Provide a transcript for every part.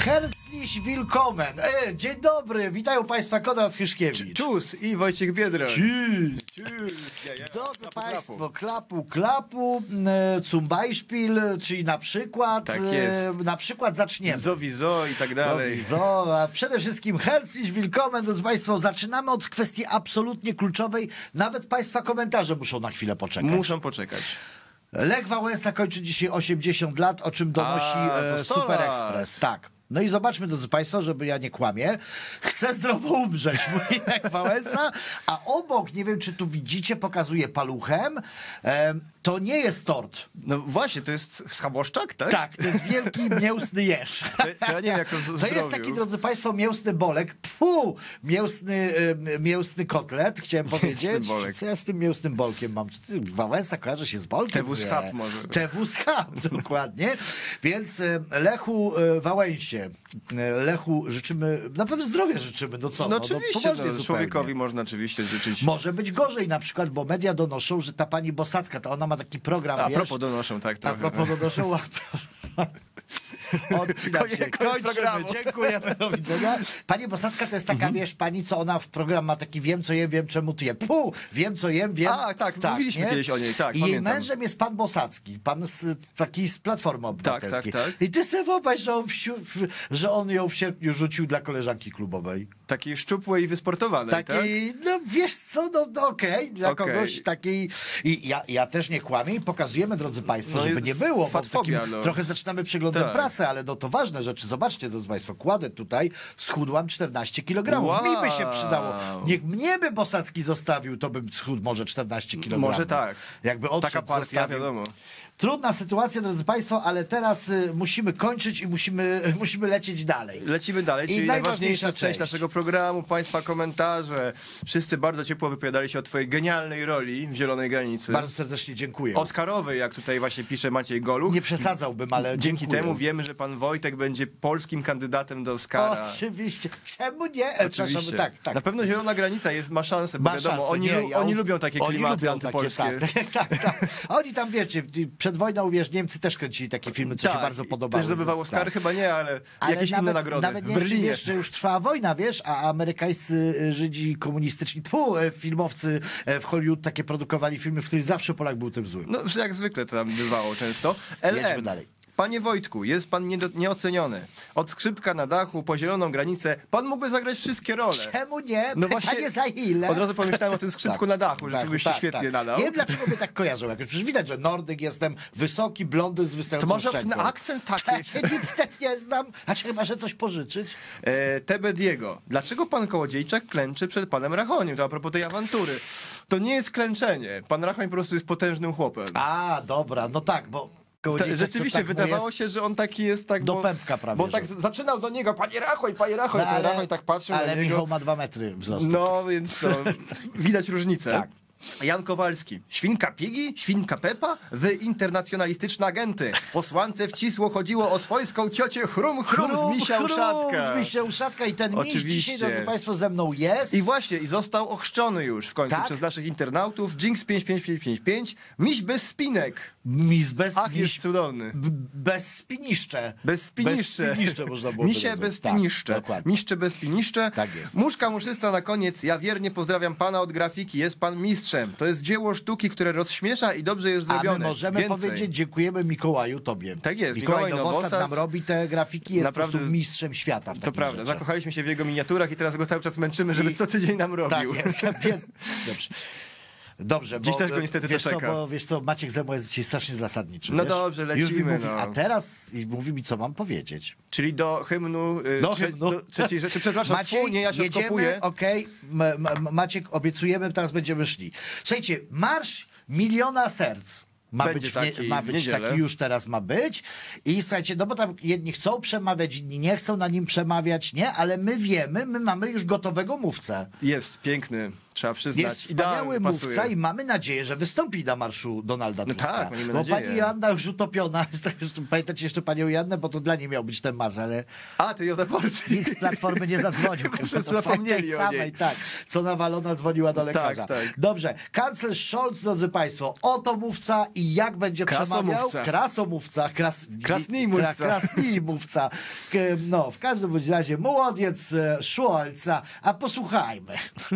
Herzlich willkommen. Dzień dobry, witają Państwa Konrad Hyszkiewicz. Czus i Wojciech Biedroń. Drodzy Państwo, klapu, zum Beispiel, czyli na przykład, tak jest. Na przykład zaczniemy. Zowizo i tak dalej. A przede wszystkim herzlich willkommen, drodzy Państwo. Zaczynamy od kwestii absolutnie kluczowej. Nawet Państwa komentarze muszą na chwilę poczekać. Muszą poczekać. Lech Wałęsa kończy dzisiaj 80 lat, o czym donosi Super Express. Tak. No i zobaczmy, drodzy Państwo, żeby ja nie kłamię. Chcę zdrowo umrzeć, mówi Lech Wałęsa, a obok, nie wiem czy tu widzicie, pokazuje paluchem, to nie jest tort. No właśnie, to jest schaboszczak, tak? Tak, to jest wielki mięsny jeż. To ja nie wiem, jak to To jest taki, drodzy Państwo, mięsny bolek. Mięsny kotlet, chciałem powiedzieć. Co ja z tym mięsnym bolkiem mam? Wałęsa kojarzy się z bolkiem? TW Schab może. TW Schab, dokładnie. Więc Lechu Wałęsie, Lechu życzymy, na pewno zdrowia życzymy, no co? No oczywiście, no, człowiekowi można oczywiście życzyć. Może być gorzej na przykład, bo media donoszą, że ta pani Bosacka, to ona ma taki program, A propos donoszą, tak. A propos donoszą, odcinam się, kończymy, dziękuję, do widzenia. Pani Bosacka to jest taka, wiesz, pani, co ona w program ma taki wiem, co jem, wiem, czemu tu jem. Wiem, co jem, wiem. Tak, mówiliśmy kiedyś o niej, tak, I jej pamiętam. mężem jest pan Bosacki, pan taki z Platformy Obywatelskiej. Tak. I ty sobie wyobraź, że on ją w sierpniu rzucił dla koleżanki klubowej. Takiej szczupłej i wysportowanej, tak? No wiesz co, no okej, dla kogoś takiej... I ja też nie kłamię i pokazujemy, drodzy Państwo, żeby nie było, bo fatfobia, trochę zaczynamy przeglądem tak. prasy, ale no to ważne rzeczy. Zobaczcie, drodzy Państwo, kładę tutaj, schudłam 14 kg. Wow. Mi by się przydało. Niech mnie by Bosacki zostawił, to bym schudł może 14 kg. Może tak. Jakby odszedł, taka partia, zostawił. wiadomo. Trudna sytuacja, drodzy Państwo, ale teraz musimy kończyć i musimy lecieć dalej. Lecimy dalej, czyli najważniejsza część naszego programu, Państwa komentarze. Wszyscy bardzo ciepło wypowiadali się o twojej genialnej roli w Zielonej Granicy. Bardzo serdecznie dziękuję. Oscarowej, jak tutaj właśnie pisze Maciej Goluch. Nie przesadzałbym, ale dzięki dziękuję. temu wiemy, że pan Wojtek będzie polskim kandydatem do Oscara. Oczywiście. Czemu nie? Oczywiście. Tak. Na pewno Zielona Granica ma szansę, bo wiadomo, oni lubią takie klimaty antypolskie. Tak. A oni tam, wiecie, przed wojną, wiesz, Niemcy też kręcili takie filmy, co się bardzo podobało. Też zdobywał Oscary? Chyba nie, ale jakieś inne nagrody. Nawet nie wiem, czy wiesz, że już trwała wojna, wiesz, a amerykańscy Żydzi komunistyczni, filmowcy w Hollywood takie produkowali filmy, w których zawsze Polak był tym złym. No, jak zwykle to tam bywało często. Jedźmy dalej. Panie Wojtku, jest pan nieoceniony. Od Skrzypka na dachu po Zieloną Granicę pan mógłby zagrać wszystkie role. Czemu nie? No Pytanie właśnie, za ile? od razu pomyślałem o tym Skrzypku na dachu, że ty byś się świetnie nadał. Nie wiem, dlaczego mnie tak kojarzą. Przecież widać, że Nordyk jestem, wysoki, blondyn z wystającą To może ten akcent taki. Nic tak nie znam. A czy chyba, że coś pożyczyć? Tebe Diego. Dlaczego pan Kołodziejczak klęczy przed panem Rachoniem? To a propos tej awantury. To nie jest klęczenie. Pan Rachoń po prostu jest potężnym chłopem. A, dobra, no tak, bo... Rzeczywiście, tak wydawało się, że on taki jest tak... Do pępka prawie. Bo tak zaczynał do niego, panie Rachoń, no, ten Rachoń tak patrzył na niego. Ale Michał ma 2 metry wzrostu. No, więc to widać różnicę. Tak. Jan Kowalski. Świnka Pigi, świnka Pepa, wy internacjonalistyczne agenty. Posłance wcisło chodziło o swojską ciocię Chrum z Misia Uszatka. Z Misia Uszatka i ten miś dzisiaj, drodzy Państwo, ze mną jest. I właśnie, i został ochrzczony już w końcu tak? przez naszych internautów. Jinx 55555, miś bez spinek. Jest cudowny. Bez spiniszcze. Bez spiniszcze można było Misie bez spiniszcze. Tak, Miszcze bez spiniszcze. Tak jest. Muszka muszysta na koniec. Ja wiernie pozdrawiam pana od grafiki. Jest pan mistrzem. To jest dzieło sztuki, które rozśmiesza i dobrze jest zrobione. A my możemy powiedzieć, dziękujemy Mikołaju tobie. Tak jest. Mikołaj Nowosad nam robi te grafiki, jest naprawdę po prostu mistrzem świata w To prawda. rzeczach. Zakochaliśmy się w jego miniaturach i teraz go cały czas męczymy, żeby co tydzień nam robił. Tak jest. Dobrze, Dziś też go niestety wiesz to czeka. Bo wiesz co, Maciek Zemo jest dzisiaj strasznie zasadniczy. No wiesz? dobrze, lecimy. Już mi mówi, a teraz mówi mi, co mam powiedzieć. Czyli do hymnu, do trzeciej rzeczy. Przepraszam, Maciej, ja się jedziemy, odkopuję. Okej, Maciek, obiecujemy, teraz będziemy szli. Słuchajcie, Marsz Miliona Serc. Ma być taki, już teraz ma być. I słuchajcie, no bo tam jedni chcą przemawiać, inni nie chcą na nim przemawiać, nie? Ale my wiemy, my mamy już gotowego mówcę. Jest piękny Trzeba przyznać. Jest wspaniały mówca i mamy nadzieję, że wystąpi na marszu Donalda Tuska. Tak, miejmy bo nadzieję. pani Joanna już utopiona, pamiętacie jeszcze panią Joannę, bo to dla niej miał być ten marsz, ale A, ty Józef Polski. nikt z Platformy nie zadzwonił. Wszyscy zapomnieli tej o samej, niej. tak, co nawalona dzwoniła do lekarza. Tak. Dobrze, kanclerz Scholz, drodzy państwo, oto mówca i jak będzie przemawiał? Krasomówca. Krasnij mówca. No, w każdym bądź razie młodziec Scholza, a posłuchajmy.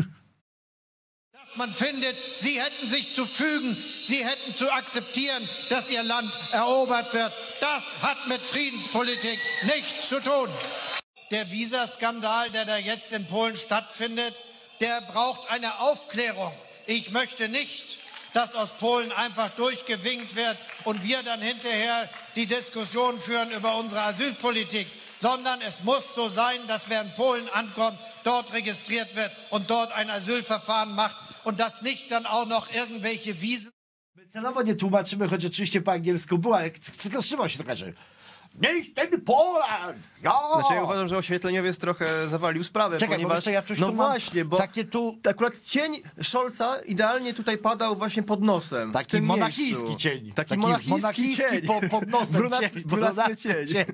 Dass man findet, sie hätten sich zu fügen, sie hätten zu akzeptieren, dass ihr Land erobert wird. Das hat mit Friedenspolitik nichts zu tun. Der Visaskandal, der da jetzt in Polen stattfindet, der braucht eine Aufklärung. Ich möchte nicht, dass aus Polen einfach durchgewinkt wird und wir dann hinterher die Diskussion führen über unsere Asylpolitik, sondern es muss so sein, dass wer in Polen ankommt, dort registriert wird und dort ein Asylverfahren macht und dass nicht dann auch noch irgendwelche Wiesen... Celowo nie tłumaczymy, choć oczywiście po angielsku było, ale wstrzymał się to każe. Nicht in Poland! Ja! Znaczy ja uważam, że oświetleniowiec trochę zawalił sprawę, Czekaj, ponieważ... bo jeszcze ja coś no tu mam właśnie, bo takie tu... akurat cień Scholza idealnie tutaj padał właśnie pod nosem. w Taki tym monachijski miejscu. cień. Taki monachijski cień. Pod nosem Brunatny cień.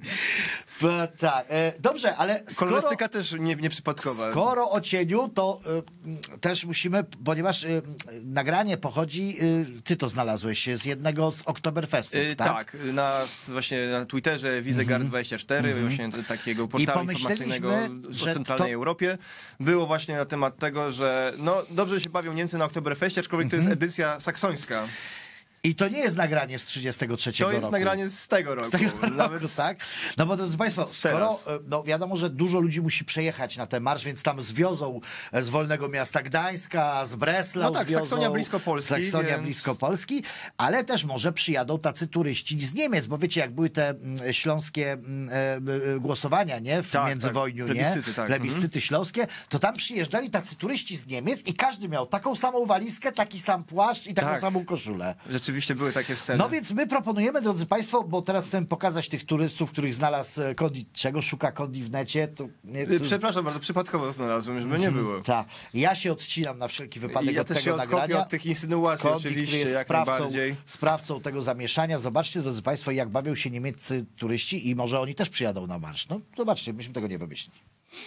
Tak, dobrze, ale Kolorystyka też nieprzypadkowa. Skoro o cieniu, to też musimy, ponieważ nagranie pochodzi, ty to znalazłeś, z jednego z Oktoberfestów, tak? Właśnie na Twitterze Wizegard24, właśnie takiego portalu informacyjnego o centralnej Europie, było właśnie na temat tego, że no dobrze się bawią Niemcy na Oktoberfeście, aczkolwiek to jest edycja saksońska. I to nie jest nagranie z 33 roku. To jest nagranie z tego roku. Nawet tak? No bo drodzy państwo, skoro no wiadomo, że dużo ludzi musi przejechać na ten marsz, więc tam zwiozą z Wolnego Miasta Gdańska, z Breslau. No tak, zwiozą, Saksonia blisko Polski. Blisko Polski, ale też może przyjadą tacy turyści z Niemiec, bo wiecie, jak były te śląskie głosowania, nie? W międzywojniu, plebiscyty, nie? Plebiscyty śląskie, to tam przyjeżdżali tacy turyści z Niemiec i każdy miał taką samą walizkę, taki sam płaszcz i taką samą koszulę. Rzeczywiście były takie sceny. No więc my proponujemy, drodzy państwo, bo teraz chcemy pokazać tych turystów, których znalazł Kondi, czego szuka Kondi w necie. To Przepraszam bardzo, przypadkowo znalazłem, żeby nie było. Tak, ja się odcinam na wszelki wypadek ja od też tego się nagrania. od tych insynuacji Kondi, oczywiście, który jest jak najbardziej. sprawcą tego zamieszania. Zobaczcie, drodzy państwo, jak bawią się niemieccy turyści i może oni też przyjadą na marsz. No zobaczcie, myśmy tego nie wymyślili.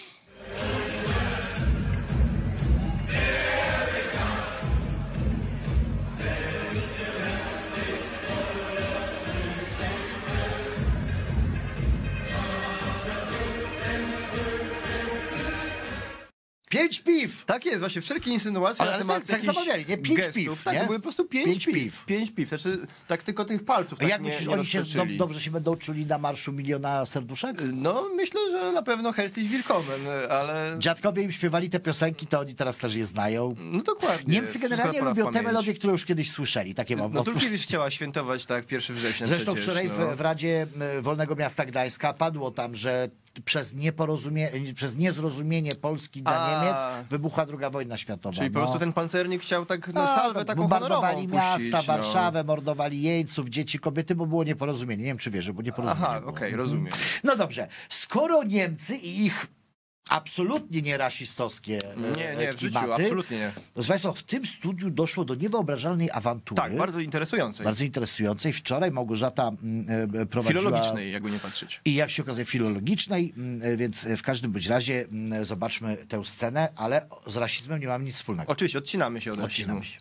Pięć piw! Tak jest, właśnie wszelkie insynuacje Ale na temat tak zamawiali, nie? Pięć gestów. piw, Tak, nie? to były po prostu pięć piw. Pięć piw, znaczy tak tylko tych palców A tak jak nie, myślisz, nie oni się roztoczyli. dobrze się będą czuli na marszu miliona serduszek? No, myślę, że na pewno Herzlich Willkommen, ale... Dziadkowie im śpiewali te piosenki, to oni teraz też je znają. No dokładnie. Niemcy generalnie lubią te melodie, które już kiedyś słyszeli. Takie mam No Turkiewicz chciała świętować, tak, 1 września Zresztą przecież, wczoraj w Radzie Wolnego Miasta Gdańska padło tam, że przez niezrozumienie Polski dla Niemiec wybuchła II wojna światowa. Czyli po prostu ten pancernik chciał tak salwę taką bombardowali honorową puścić, miasta, Warszawę, mordowali jeńców, dzieci, kobiety, bo było nieporozumienie. Nie wiem, czy wierzę, bo nieporozumienie Aha, było. okej, rozumiem. No dobrze, skoro Niemcy i ich absolutnie nie rasistowskie Nie, w życiu, klimaty, absolutnie nie. proszę państwa, w tym studiu doszło do niewyobrażalnej awantury. Tak, bardzo interesującej. Bardzo interesującej. Wczoraj Małgorzata prowadziła... Filologicznej, jakby nie patrzeć. I jak się okazuje, filologicznej, więc w każdym bądź razie zobaczmy tę scenę, ale z rasizmem nie mamy nic wspólnego. Oczywiście, odcinamy się od rasizmu. Odcinamy się.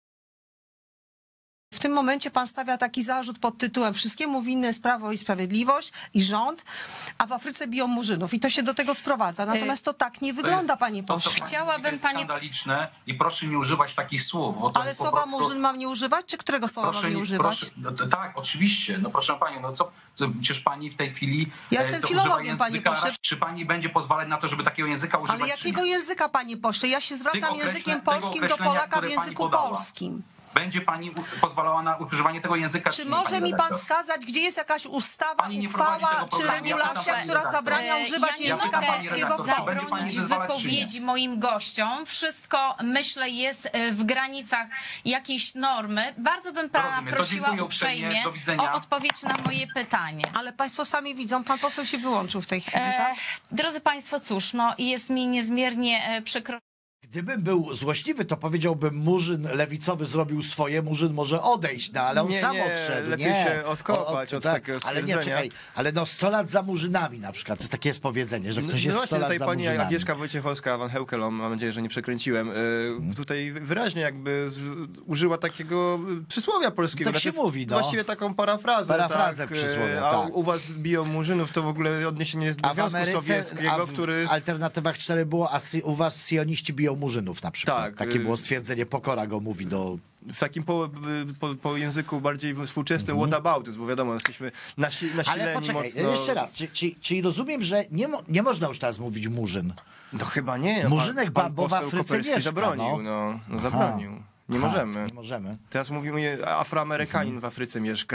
W tym momencie pan stawia taki zarzut pod tytułem wszystkiemu winne jest Prawo i Sprawiedliwość i rząd, a w Afryce biją murzynów. I to się do tego sprowadza. Natomiast to tak nie wygląda, panie pośle. Chciałabym, panie... skandaliczne i proszę nie używać takich słów. Bo to Ale jest po słowa prostu... murzyn mam nie używać? Czy którego słowa mam nie używać? Tak, oczywiście. No proszę panią, no co przecież pani w tej chwili... Ja jestem filologiem, panie pośle. Czy pani będzie pozwalać na to, żeby takiego języka używać? Ale jakiego języka, panie pośle? Ja się zwracam językiem polskim do Polaka w języku polskim. Będzie pani pozwalała na używanie tego języka? Czy może mi pan wskazać, gdzie jest jakaś ustawa, uchwała czy regulacja, która zabrania używać języka polskiego w Polsce? Zabronić wypowiedzi moim gościom. Wszystko, myślę, jest w granicach jakiejś normy. Bardzo bym pana prosiła uprzejmie o odpowiedź na moje pytanie. Ale państwo sami widzą, pan poseł się wyłączył w tej chwili, tak? Drodzy państwo, cóż, no jest mi niezmiernie przykro. Gdybym był złośliwy, to powiedziałbym, Murzyn lewicowy zrobił swoje, Murzyn może odejść, no ale on sam odszedł. Lepiej się odkopać od takiego stwierdzenia. Ale nie, czekaj, ale no 100 lat za Murzynami na przykład, to jest takie powiedzenie, że ktoś jest 100 lat za Murzynami. Pani Agnieszka Wojciechowska, Van Heukelom, mam nadzieję, że nie przekręciłem, tutaj wyraźnie jakby użyła takiego przysłowia polskiego. Tak się mówi, no. Właściwie taką parafrazę. Parafrazę przysłowia, a tak. u was biją Murzynów, to w ogóle odniesienie jest do Związku Sowieckiego, który... w Alternatywach 4 było, a u was sioniści biją Murzynów na przykład. Tak. Takie było stwierdzenie, Pokora go mówi do... W takim po języku bardziej współczesnym what about, bo wiadomo, jesteśmy nasileni Ale poczekaj, mocno... jeszcze raz, czyli rozumiem, że nie można już teraz mówić Murzyn. No chyba nie. Murzynek Bambo w Afryce mieszka, zabronił, zabronił. Nie możemy. Nie możemy. Teraz mówimy, Afroamerykanin w Afryce mieszka.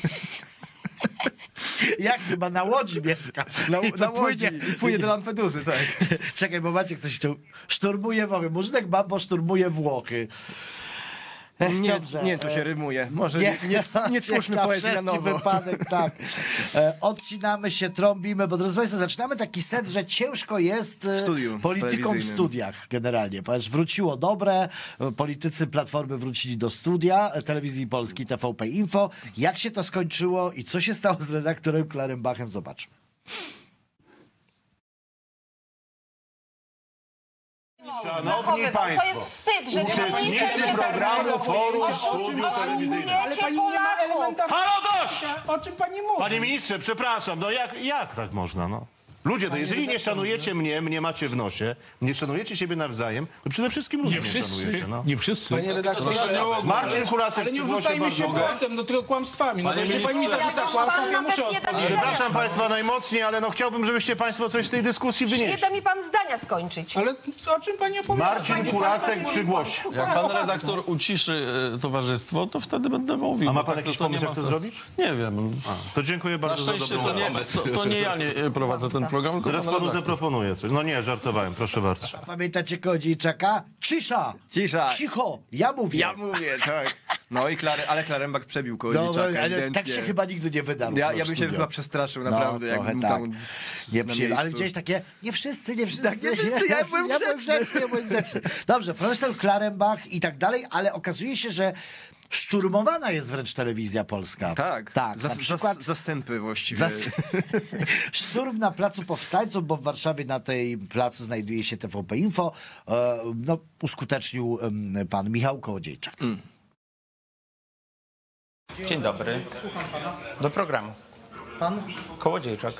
Jak chyba na Łodzi mieszka. Na Łodzi. Płynie do Lampedusy, tak. Czekaj, bo Maciek coś tu szturmuje Włochy. Murzynek Bambo szturmuje Włochy. Nie, co się rymuje. Może nie twórzmy poezji na nowo. Wypadek, tak. Odcinamy się, trąbimy, bo drodzy Państwo, zaczynamy taki set, że ciężko jest politykom w studiach generalnie. Ponieważ wróciło dobre, politycy Platformy wrócili do studia, Telewizji Polskiej, TVP Info. Jak się to skończyło i co się stało z redaktorem Klarenbachem, zobaczmy. Szanowni Państwo, to jest wstyd, że uczestnicy programu Forum Studiu Telewizyjnego. Ale pani nie ma elementarnych... Halo, dość! O czym pani mówi? Panie ministrze, przepraszam, no jak tak można, no? Ludzie, to jeżeli nie szanujecie mnie macie w nosie, nie szanujecie siebie nawzajem, to przede wszystkim ludzie nie szanujecie, no. Nie wszyscy. Panie redaktorze, Marcin Kulasek, ale nie wrzucajmy się błędem, no tylko kłamstwami. No to jeśli pani zarzuca kłamstwo, to ja muszę odpowiedzieć. Przepraszam Państwa najmocniej, ale no chciałbym, żebyście Państwo coś z tej dyskusji wynieśli. Nie da mi pan zdania skończyć. Ale o czym pani opowiada? Marcin Kulasek przy głosie. Jak pan redaktor uciszy towarzystwo, to wtedy będę mówił. A ma pan jakiś pomysł, jak to zrobić? Nie wiem. To dziękuję bardzo Na szczęście za dobrą to nie ja prowadzę ten program, tylko Zaraz panu zaproponuję coś. No nie, żartowałem, proszę bardzo. Pamiętacie Kołodziejczaka? Cisza! Cicho! Ja mówię, tak. No i ale Klarenbach przebił Kołodziejczaka. Ale tak się chyba nigdy nie wydarło. Ja bym się chyba przestraszył, naprawdę. No, trochę tak. Nie przyjemnie. Ale gdzieś takie, nie wszyscy. Tak, ja byłem grzeczny. Dobrze, profesor Klarenbach i tak dalej, ale okazuje się, że szturmowana jest wręcz telewizja polska. Tak. Na przykład zastępy właściwie. Szturm na Placu Powstańców, bo w Warszawie na tej placu znajduje się TVP Info. Uskutecznił pan Michał Kołodziejczak. Dzień dobry. Do programu. Pan? Kołodziejczak.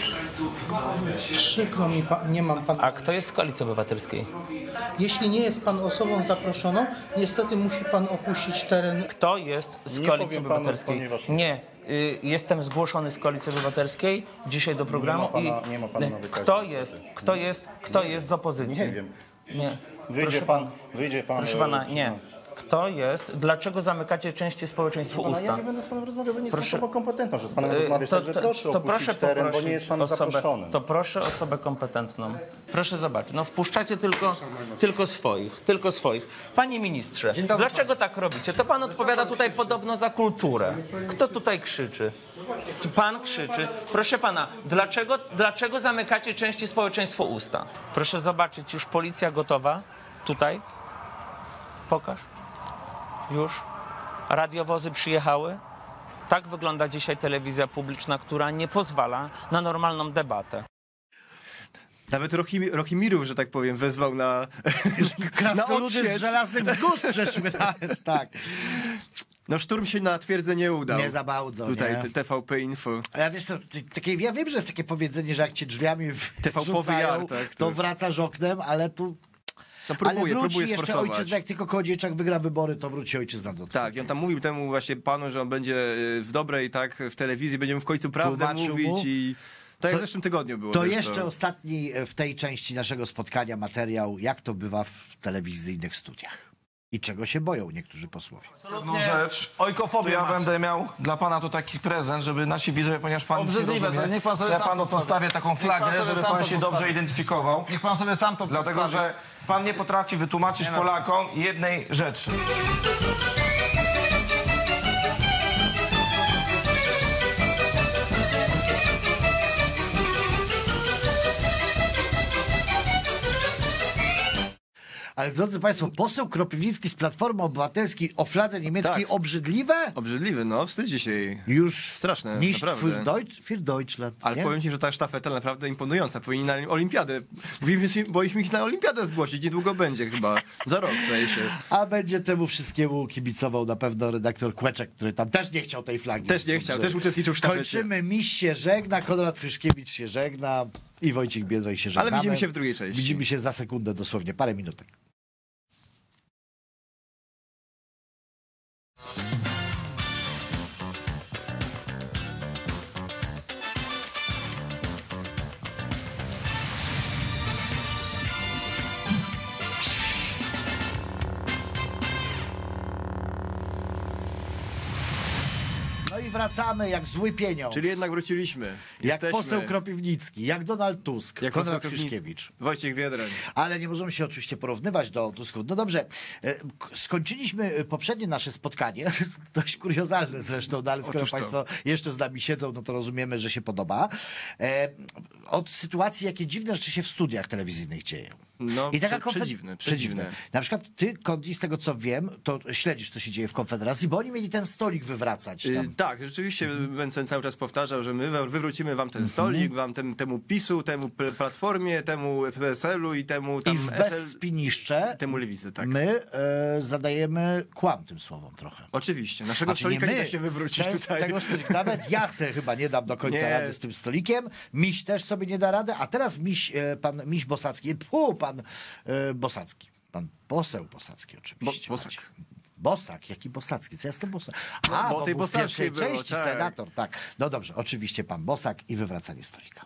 Przykro mi, nie mam pan... A kto jest z Koalicji Obywatelskiej? Jeśli nie jest pan osobą zaproszoną, niestety musi pan opuścić teren... Kto jest z Koalicji Obywatelskiej? Nie. Jestem zgłoszony z Koalicji Obywatelskiej dzisiaj do programu. Nie ma pana Kto jest z opozycji? Nie wiem. Nie. Wyjdzie pan. Proszę pana, nie. Kto jest? Dlaczego zamykacie części społeczeństwu usta? Ja nie będę z panem rozmawiał, bo nie jestem osobą kompetentną, że z panem rozmawiać, także proszę opuścić teren, bo nie jest pan zaproszony. To proszę osobę kompetentną. Proszę zobaczyć, no wpuszczacie tylko swoich. Panie ministrze, dlaczego tak robicie? To pan odpowiada tutaj podobno za kulturę. Kto tutaj krzyczy? Czy pan krzyczy? Proszę pana, dlaczego zamykacie części społeczeństwu usta? Proszę zobaczyć, już policja gotowa? Tutaj? Pokaż. Już? Radiowozy przyjechały? Tak wygląda dzisiaj telewizja publiczna, która nie pozwala na normalną debatę. Nawet Rochimirów, że tak powiem, wezwał na krasnoludy z żelaznych wzgórz przeszły nawet, tak. No szturm się na twierdzę nie udał. Nie za bardzo, tutaj nie? TVP Info. A ja wiesz co, ja wiem, że jest takie powiedzenie, że jak cię drzwiami TVP-owy to wracasz oknem, ale tu... No próbuje jeszcze sforsować. ojczyzna, jak tylko Kołodziejczak wygra wybory, to wróci ojczyzna do tego. Tak, i on tam mówił temu właśnie panu, że on będzie w dobrej, tak, w telewizji, będziemy w końcu prawdę mówić i... Tak jak w zeszłym tygodniu było. To jeszcze ostatni w tej części naszego spotkania materiał, jak to bywa w telewizyjnych studiach. I czego się boją niektórzy posłowie. Jedną rzecz, to ja będę miał dla pana tu taki prezent, żeby nasi widzowie, ponieważ pan się rozumie, to ja panu postawię taką flagę, żeby pan się dobrze identyfikował. Niech pan sobie sam to Dlatego, że pan nie potrafi wytłumaczyć Polakom jednej rzeczy. Ale drodzy państwo, poseł Kropiwnicki z Platformy Obywatelskiej o fladze niemieckiej obrzydliwe? Obrzydliwy, no, wstydzi się jej. Już straszne, nicht naprawdę. für Deutschland. Ale nie? powiem ci, że ta sztafeta naprawdę imponująca. Powinni na olimpiadę. Powinniśmy ich na olimpiadę zgłosić. Niedługo będzie chyba. Za rok, zdaje się. A będzie temu wszystkiemu kibicował na pewno redaktor Kłeczek, który tam też nie chciał tej flagi. Też nie chciał, też uczestniczył w sztafecie. Kończymy, Miś się żegna, Konrad Hryszkiewicz się żegna i Wojciech Biedroń się żegna. Ale widzimy się w drugiej części. Widzimy się za sekundę, dosłownie, parę minutek. No i wracamy jak zły pieniądz. Czyli jednak wróciliśmy. Jak poseł Kropiwnicki, jak Donald Tusk, jak Konrad Hryszkiewicz. Wojciech Biedroń. Ale nie możemy się oczywiście porównywać do Tusków. No dobrze, skończyliśmy poprzednie nasze spotkanie, dość kuriozalne zresztą, no ale skoro państwo jeszcze z nami siedzą, no to rozumiemy, że się podoba. Od sytuacji, jakie dziwne rzeczy się w studiach telewizyjnych dzieją. No, i taka przedziwne. Na przykład ty, Kondi, z tego co wiem, to śledzisz, co się dzieje w Konfederacji, bo oni mieli ten stolik wywracać. Tak, rzeczywiście Mencen cały czas powtarzał, że my wywrócimy wam ten stolik, wam temu PiS-u, temu Platformie, temu PSL-u i temu tam i w bezspiniszcze temu Lewicy, tak. My zadajemy kłam tym słowom trochę. Oczywiście, naszego stolika nie da się wywrócić tutaj. Tego stolika, nawet ja sobie chyba nie dam do końca rady z tym stolikiem. Miś też sobie nie da rady, a teraz pan Miś Bosacki, pan Bosacki, pan poseł Bosacki oczywiście. Bosak, jaki Bosacki? Co ja z tym Bosak? A, bo tej Bosackiej części senator, tak. No dobrze, oczywiście pan Bosak i wywracanie stolika.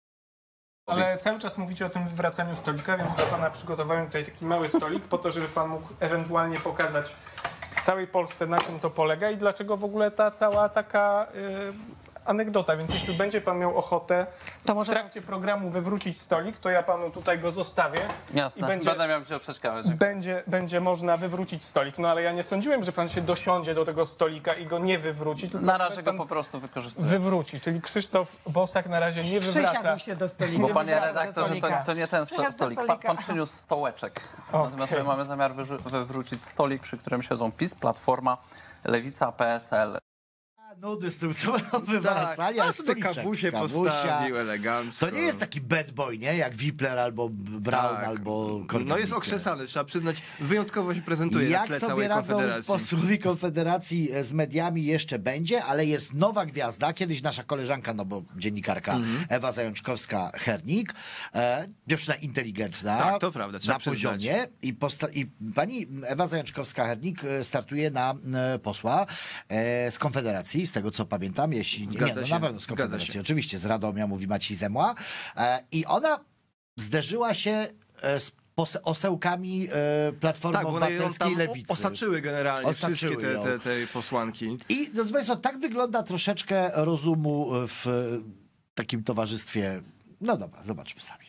Ale cały czas mówicie o tym wywracaniu stolika, więc dla pana przygotowałem tutaj taki mały stolik po to, żeby pan mógł ewentualnie pokazać całej Polsce, na czym to polega i dlaczego w ogóle ta cała taka anegdota. Więc jeśli będzie pan miał ochotę w trakcie programu wywrócić stolik, to ja panu tutaj go zostawię. Jasne, i będę miał gdzie przeszkadzać. Będzie można wywrócić stolik. No ale ja nie sądziłem, że pan się dosiądzie do tego stolika i go nie wywróci. Tylko na razie go po prostu wykorzystuję. Wywróci, czyli Krzysztof Bosak na razie nie wywraca. Przysiadł się do stolika. Bo panie redaktorze, to nie ten stolik. Pan przyniósł stołeczek. Natomiast my mamy zamiar wywrócić stolik, przy którym siedzą PiS, Platforma, Lewica, PSL. Nudy z tym, co wywracali, ale kawusie postawił elegancko. To nie jest taki bad boy, nie? Jak Wipler albo Braun albo Korwin. No jest okrzesany, trzeba przyznać, wyjątkowo się prezentuje na tle całej Konfederacji. Posłowie Konfederacji z mediami jeszcze będzie, ale jest nowa gwiazda, kiedyś nasza koleżanka, no bo dziennikarka Ewa Zajączkowska-Hernik, dziewczyna inteligentna, tak, to prawda, trzeba na poziomie i pani Ewa Zajączkowska-Hernik startuje na posła z Konfederacji, z tego co pamiętam, jeśli nie, no na pewno z Konfederacji, oczywiście, z Radomia, mówi Maciej Zemła, i ona zderzyła się z osełkami Platformy Obywatelskiej i Lewicy. Osaczyły generalnie wszystkie te posłanki. I drodzy państwo, tak wygląda troszeczkę rozumu w takim towarzystwie. No dobra, zobaczmy sami.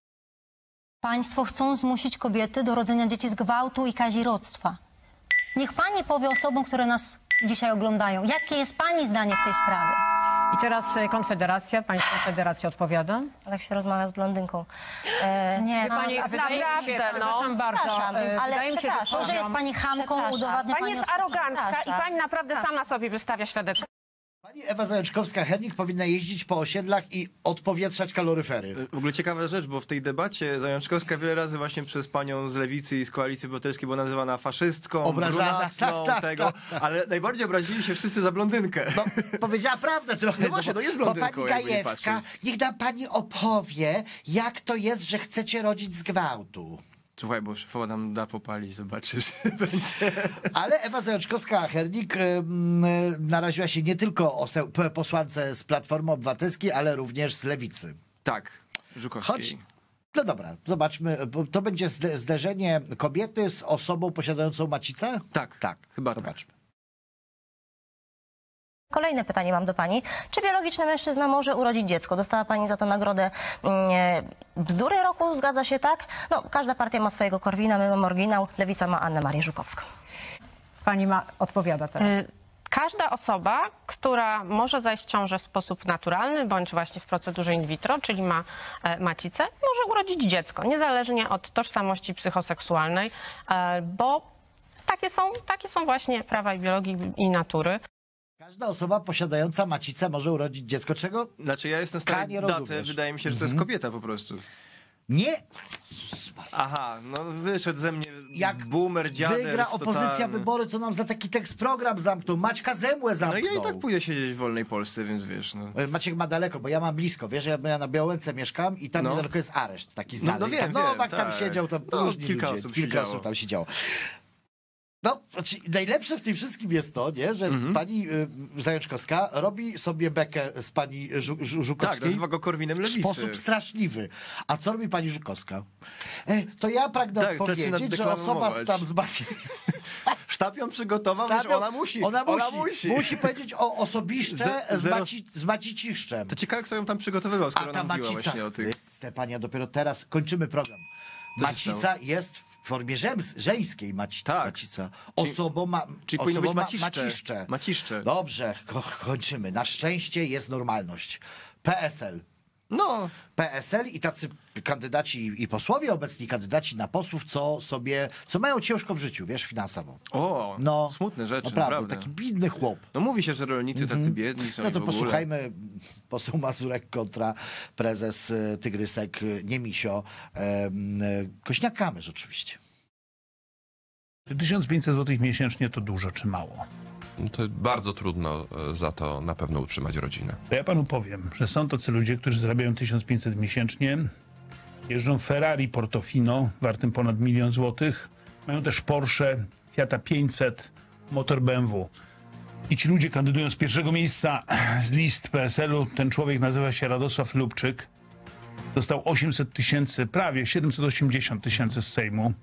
Państwo chcą zmusić kobiety do rodzenia dzieci z gwałtu i kazirodztwa. Niech pani powie osobom, które nas dzisiaj oglądają, jakie jest pani zdanie w tej sprawie? I teraz Konfederacja, pani z Konfederacji odpowiada? Jak się rozmawia z blondynką. Nie, pani przepraszam bardzo. Ale przepraszam, że jest pani chamką, udowadnia pani jest arogancka i pani naprawdę sama sobie wystawia świadectwo. Pani Ewa Zajączkowska-Hernik powinna jeździć po osiedlach i odpowietrzać kaloryfery. W ogóle ciekawa rzecz, bo w tej debacie Zajączkowska wiele razy właśnie przez panią z Lewicy i z Koalicji Obywatelskiej była nazywana faszystką, obrażana, tak. Ale najbardziej obrazili się wszyscy za blondynkę. No, powiedziała prawdę trochę. No właśnie, jest blondynką. Bo pani Gajewska, niech nam pani opowie, jak to jest, że chcecie rodzić z gwałtu. Słuchaj, bo szefowa nam da popalić, zobaczysz. Będzie. Ale Ewa Zajączkowska-Hernik naraziła się nie tylko posłance z Platformy Obywatelskiej, ale również z Lewicy. Tak, Żukowskiej. No dobra, zobaczmy. To będzie zderzenie kobiety z osobą posiadającą macicę? Tak, chyba zobaczmy. Tak. Kolejne pytanie mam do pani. Czy biologiczny mężczyzna może urodzić dziecko? Dostała pani za to nagrodę Bzdury Roku, zgadza się, tak? No, każda partia ma swojego Korwina, my mamy oryginał, Lewica ma Annę Marię Żukowską. Pani odpowiada teraz. Każda osoba, która może zajść w ciążę w sposób naturalny, bądź właśnie w procedurze in vitro, czyli ma macicę, może urodzić dziecko, niezależnie od tożsamości psychoseksualnej, bo takie są właśnie prawa i biologii i natury. Każda osoba posiadająca macicę może urodzić dziecko, czego Znaczy ja jestem stary datę, wydaje mi się, że to jest kobieta po prostu. Nie. Aha, no wyszedł ze mnie jak boomer, dziadek. Wygra opozycja wybory, to nam za taki tekst program zamknął. Maćka Zemłę zamknął. No ja i tak pójdę siedzieć w wolnej Polsce, więc wiesz. No. Maciek ma daleko, bo ja mam blisko. Wiesz, ja na Białęce mieszkam i tam niedaleko jest areszt taki znany. No wiem, Nowak wiem, tam tak. siedział, tam różni ludzie. Kilka osób tam siedziało. No, znaczy, najlepsze w tym wszystkim jest to, nie, że pani Zajączkowska robi sobie bekę z pani Żukowskiej. Tak, nazywa go Korwinem Lewicy. W sposób straszliwy. A co robi pani Żukowska? To ja pragnę powiedzieć, że osoba tam z Sztab ją przygotował, że ona musi. Musi powiedzieć o osobiście z Maciciszczem. To ciekawe, kto ją tam przygotowywał, skoro ona mówiła właśnie o tych... Stefania, dopiero teraz kończymy program. Macica jest w formie żeńskiej macica. Czyli powinno być maciszcze. Dobrze, kończymy. Na szczęście jest normalność. PSL. No. PSL i tacy kandydaci i posłowie, obecni kandydaci na posłów, co mają ciężko w życiu, wiesz, finansowo. O, smutne rzeczy, naprawdę. Taki biedny chłop. No mówi się, że rolnicy tacy biedni są. No to posłuchajmy, poseł Mazurek kontra prezes Tygrysek, nie Misio, Kośniak-Kamysz oczywiście. 1500 zł miesięcznie to dużo czy mało? To bardzo trudno za to na pewno utrzymać rodzinę. To ja panu powiem, że są tacy ludzie, którzy zarabiają 1500 miesięcznie, jeżdżą Ferrari Portofino wartym ponad 1 000 000 złotych, mają też Porsche, Fiata 500, motor BMW. I ci ludzie kandydują z pierwszego miejsca z list PSL-u. Ten człowiek nazywa się Radosław Lubczyk. Dostał 800 000, prawie 780 000 z Sejmu,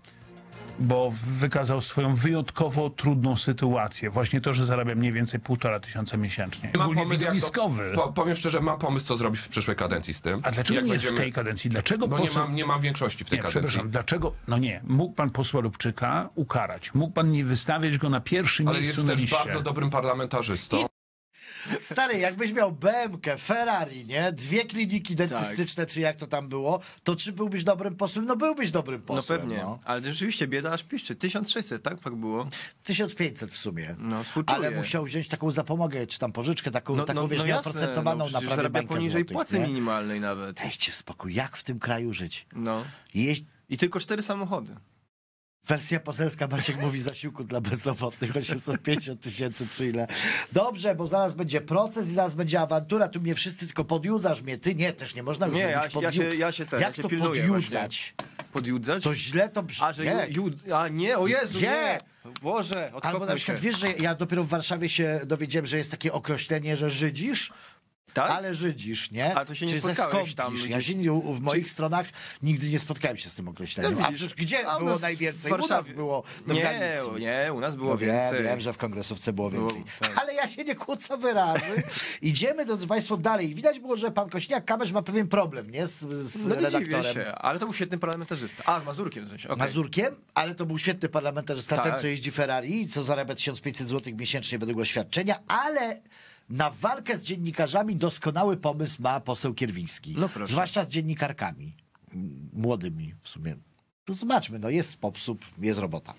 bo wykazał swoją wyjątkowo trudną sytuację. Właśnie to, że zarabia mniej więcej 1500 miesięcznie. Mam pomysł, powiem szczerze, mam pomysł, co zrobić w przyszłej kadencji z tym. A dlaczego nie jest w tej kadencji? Dlaczego bo nie mam większości w tej kadencji. Przepraszam, dlaczego? No nie, mógł pan posła Lubczyka ukarać. Mógł pan nie wystawiać go na pierwszym miejscu na liście. Ale jest też bardzo dobrym parlamentarzystą. Stary, jakbyś miał BMW, Ferrari, nie? 2 kliniki dentystyczne, czy jak to tam było, to czy byłbyś dobrym posłem? No byłbyś dobrym posłem. No pewnie, ale rzeczywiście bieda aż piszczy. 1600, tak było? 1500 w sumie. No, współczuję. Ale musiał wziąć taką zapomogę, czy tam pożyczkę, taką wiesz, nieoprocentowaną na prawie zarabia poniżej płacy minimalnej nawet. Dajcie spokój, jak w tym kraju żyć? No. I tylko 4 samochody. Wersja poselska, Maciek mówi, zasiłku dla bezrobotnych 850 000 czy ile. Dobrze, bo zaraz będzie proces i zaraz będzie awantura. Tu mnie wszyscy tylko podjudzasz mnie. Ty nie, też nie można już mówić Jak to podjudzać? Podjudzać? To źle to brzmi. Nie, o Jezu, Gdzie? nie. Boże, albo na przykład wiesz, że ja dopiero w Warszawie się dowiedziałem, że jest takie określenie, że żydzisz. Tak? Ale żydzisz, nie? A to się nie spotkałeś tam. Ja się w moich stronach nigdy nie spotkałem się z tym określeniem. No, a przecież gdzie było najwięcej? U nas było Nie, u nas było więcej. Wiem, że w kongresówce było więcej. Ale ja się nie kłócę wyrazy. Idziemy, drodzy państwo, dalej. Widać było, że pan Kośniak-Kamysz ma pewien problem, nie? Z redaktorem. Się, ale to był świetny parlamentarzysta. Mazurkiem w sensie. Okay. Mazurkiem? Ale to był świetny parlamentarzysta, ten, co jeździ Ferrari, co zarabia 1500 zł miesięcznie według oświadczenia, ale na walkę z dziennikarzami doskonały pomysł ma poseł Kierwiński. No proszę. Zwłaszcza z dziennikarkami. Młodymi w sumie. To zobaczmy, no jest sposób, jest robota.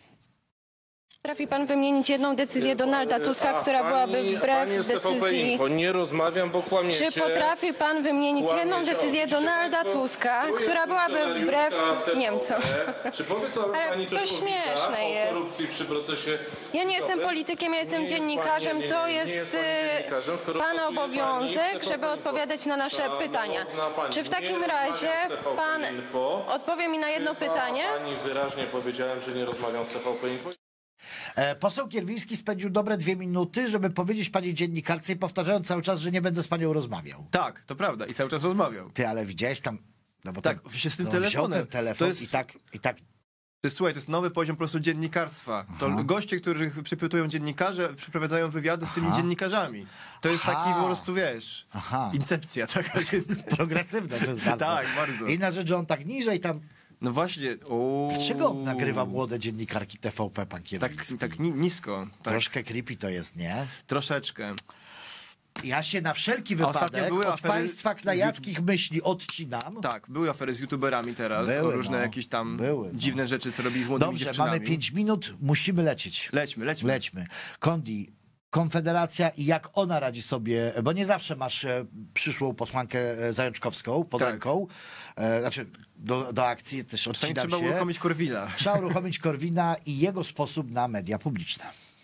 Potrafi pan wymienić jedną decyzję Donalda Tuska, która byłaby wbrew decyzji... Nie rozmawiam, bo kłamiecie. Czy potrafi pan wymienić jedną decyzję Donalda Tuska, która byłaby wbrew Niemcom? Czy powie co pani śmieszne jest. O korupcji przy procesie... Ja nie jestem politykiem, ja jestem dziennikarzem. To jest pana obowiązek, żeby odpowiadać na nasze pytania. Czy w takim razie pan odpowie mi na jedno pytanie? Pani wyraźnie powiedziałem, że nie rozmawiam z TVP Info. Poseł Kierwiński spędził dobre 2 minuty, żeby powiedzieć pani dziennikarce i powtarzając cały czas, że nie będę z panią rozmawiał. Tak, to prawda i cały czas rozmawiał. Ty, ale widziałeś tam... No bo tak, się z tym telefonem. Ten telefon i tak... Słuchaj, to jest nowy poziom po prostu dziennikarstwa. To goście, których przypytują dziennikarze, przeprowadzają wywiady z tymi dziennikarzami. To jest taki po prostu, wiesz, incepcja taka. Progresywna to jest bardzo. Tak, bardzo. Inna rzecz, że on tak niżej tam No właśnie. Dlaczego on nagrywa młode dziennikarki TVP, pan Kierwiński? Tak nisko. Tak. Troszkę creepy to jest, nie? Troszeczkę. Ja się na wszelki wypadek od państwa knajackich myśli odcinam. Tak, były afery z youtuberami teraz, różne jakieś tam dziwne rzeczy, co robili z młodymi dziewczynami. Mamy 5 minut, musimy lecieć. Lećmy. Kondi, Konfederacja i jak ona radzi sobie, bo nie zawsze masz przyszłą posłankę Zajączkowską pod ręką, znaczy do akcji też odcinam się. Trzeba uruchomić Korwina. Trzeba uruchomić Korwina i jego sposób na media publiczne.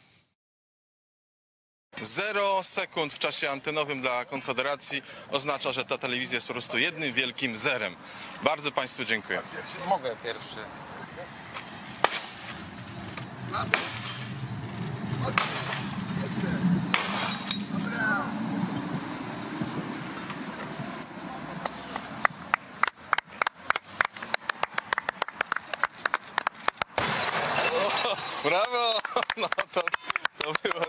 0 sekund w czasie antenowym dla Konfederacji oznacza, że ta telewizja jest po prostu jednym wielkim zerem. Bardzo Państwu dziękuję. Mogę pierwszy. Brawo! No to było...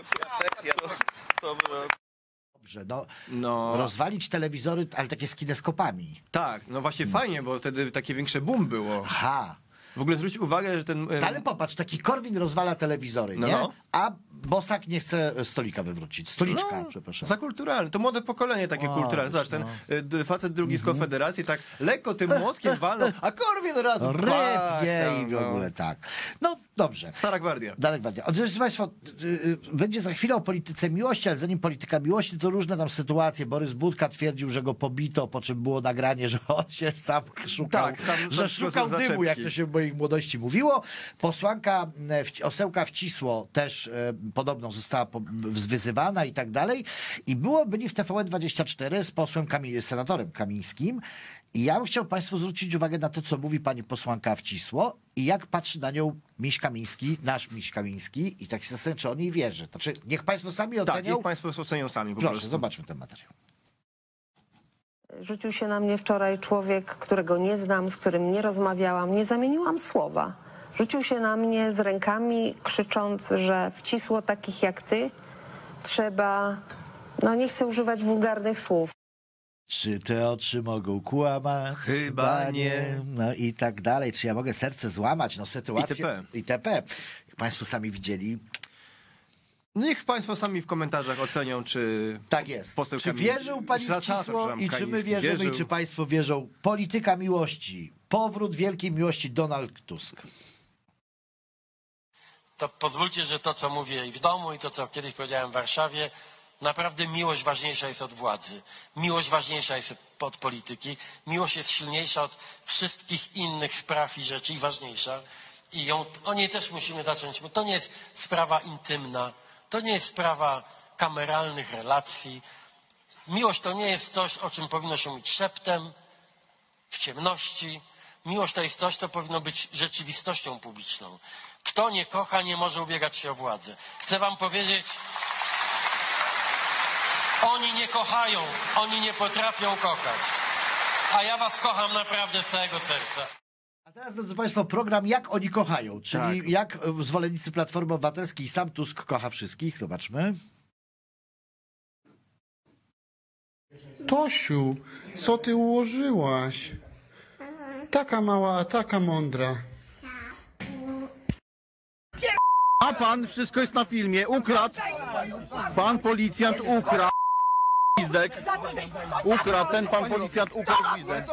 Dobrze, rozwalić telewizory, ale takie z kineskopami. Tak, no właśnie fajnie, bo wtedy takie większe boom było. Aha. W ogóle zwróć uwagę, że ten... Ale popatrz, taki Korwin rozwala telewizory, nie? A Bosak nie chce stolika wywrócić. Stoliczka, przepraszam. Za kulturalne. To młode pokolenie takie kulturalne. Zobacz, ten facet drugi z Konfederacji tak lekko tym młotkiem walnął, a Korwin razu rybnie i w ogóle tak. No dobrze. Stara gwardia. Drodzy Państwo, będzie za chwilę o polityce miłości, ale zanim polityka miłości, to różne tam sytuacje. Borys Budka twierdził, że go pobito, po czym było nagranie, że on się sam szukał, że szukał dymu, jak to się w mojej młodości mówiło. Posłanka Osełka Wcisło też podobno została wyzywana i tak dalej. I byli w TVN24 z posłem senatorem Kamińskim. I ja bym chciał Państwu zwrócić uwagę na to, co mówi pani posłanka Wcisło i jak patrzy na nią Miś Kamiński, nasz Miś Kamiński i tak się zastanawiam, czy on jej wierzy. Znaczy, niech Państwo sami ocenią. Tak, niech Państwo ocenią sami. Proszę, zobaczmy ten materiał. Rzucił się na mnie wczoraj człowiek, którego nie znam, z którym nie rozmawiałam, nie zamieniłam słowa. Rzucił się na mnie z rękami, krzycząc, że Wcisło takich jak ty trzeba, nie chcę używać wulgarnych słów. Czy te oczy mogą kłamać? Chyba nie. No i tak dalej. Czy ja mogę serce złamać? No sytuację... ITP. Jak Państwo sami widzieli... Niech Państwo sami w komentarzach ocenią, czy... Tak jest. Czy wierzył pani Wcisło i czy my wierzymy i czy Państwo wierzą? Polityka miłości. Powrót wielkiej miłości Donald Tusk. To pozwólcie, że to, co mówię i w domu, i to, co kiedyś powiedziałem w Warszawie, naprawdę miłość ważniejsza jest od władzy. Miłość ważniejsza jest od polityki. Miłość jest silniejsza od wszystkich innych spraw i rzeczy i ważniejsza. I o niej też musimy zacząć. To nie jest sprawa intymna. To nie jest sprawa kameralnych relacji. Miłość to nie jest coś, o czym powinno się mówić szeptem, w ciemności. Miłość to jest coś, co powinno być rzeczywistością publiczną. Kto nie kocha, nie może ubiegać się o władzę. Chcę wam powiedzieć, oni nie kochają, oni nie potrafią kochać. A ja was kocham naprawdę z całego serca. A teraz, drodzy Państwo, program Jak oni kochają, czyli jak zwolennicy Platformy Obywatelskiej, sam Tusk kocha wszystkich. Zobaczmy. Tosiu, co ty ułożyłaś? Taka mała, a taka mądra. A pan, wszystko jest na filmie, ukradł. Pan policjant ukradł gwizdek. Ukradł, ten pan policjant ukradł gwizdek.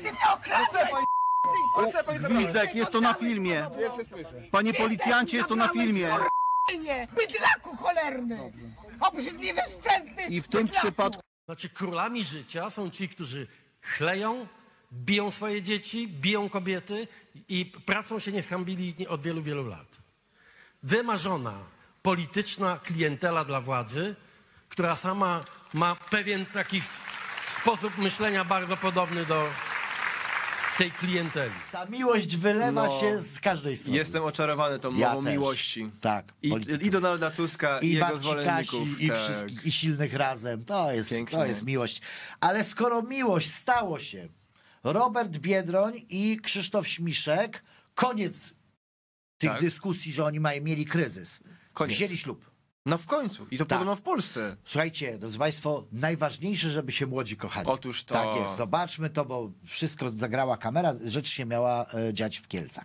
Gwizdek, jest to na filmie. Panie policjancie, jest to na filmie. Bydlaku cholerny! Obrzydliwy, wstrętny! I w tym przypadku... Znaczy królami życia są ci, którzy chleją, biją swoje dzieci, biją kobiety i pracą się nie zhambili od wielu, wielu lat. Wymarzona polityczna klientela dla władzy, która sama ma pewien taki sposób myślenia bardzo podobny do tej klienteli. Ta miłość wylewa się z każdej strony. Jestem oczarowany tą mową miłości. Tak. I Donalda Tuska, i jego zwolenników. Kasi, i wszystkich, i silnych razem. To jest miłość. Ale skoro miłość stało się Robert Biedroń i Krzysztof Śmiszek, koniec tych dyskusji, że oni mieli kryzys. Wzięli ślub. No w końcu. I to podobno w Polsce. Słuchajcie, drodzy Państwo, najważniejsze, żeby się młodzi kochali. Otóż to. Tak jest. Zobaczmy to, bo wszystko zagrała kamera. Rzecz się miała dziać w Kielcach.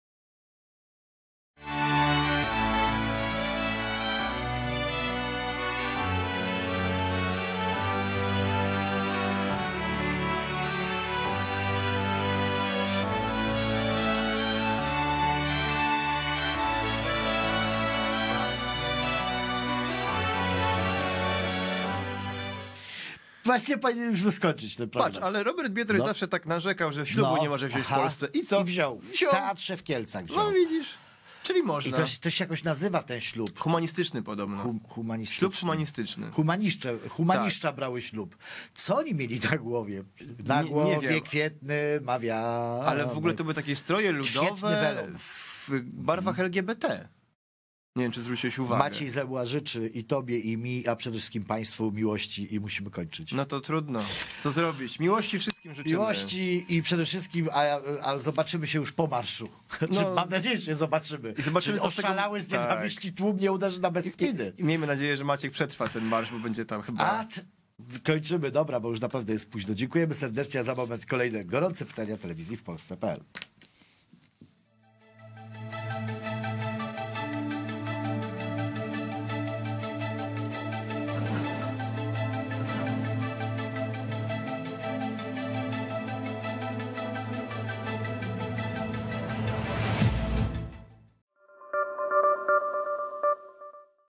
Właśnie powinniśmy skończyć ten program. Patrz, ale Robert Biedroń zawsze tak narzekał, że ślubu nie może wziąć w Polsce. I co? I wziął. W Teatrze w Kielcach wziął. No widzisz. Czyli można. I to się jakoś nazywa ten ślub. Humanistyczny podobno. Humanistyczny. Ślub humanistyczny. Humaniszcza brały ślub. Co oni mieli na głowie? Na głowie kwietny mawia. Ale w ogóle to były takie stroje ludowe w barwach LGBT. Nie wiem, czy zwróciłeś uwagę. Maciej Zełła życzy i tobie, i mi, a przede wszystkim państwu miłości i musimy kończyć. No to trudno. Co zrobić? Miłości wszystkim życzymy. Miłości i przede wszystkim, a zobaczymy się już po marszu. No, mam nadzieję, że się zobaczymy. I zobaczymy, co oszalały z nienawiści tłum nie uderzy na bezspiny. I miejmy nadzieję, że Maciek przetrwa ten marsz, bo będzie tam chyba... Kończymy, dobra, bo już naprawdę jest późno. Dziękujemy serdecznie, a za moment kolejne gorące pytania telewizji w Polsce.pl.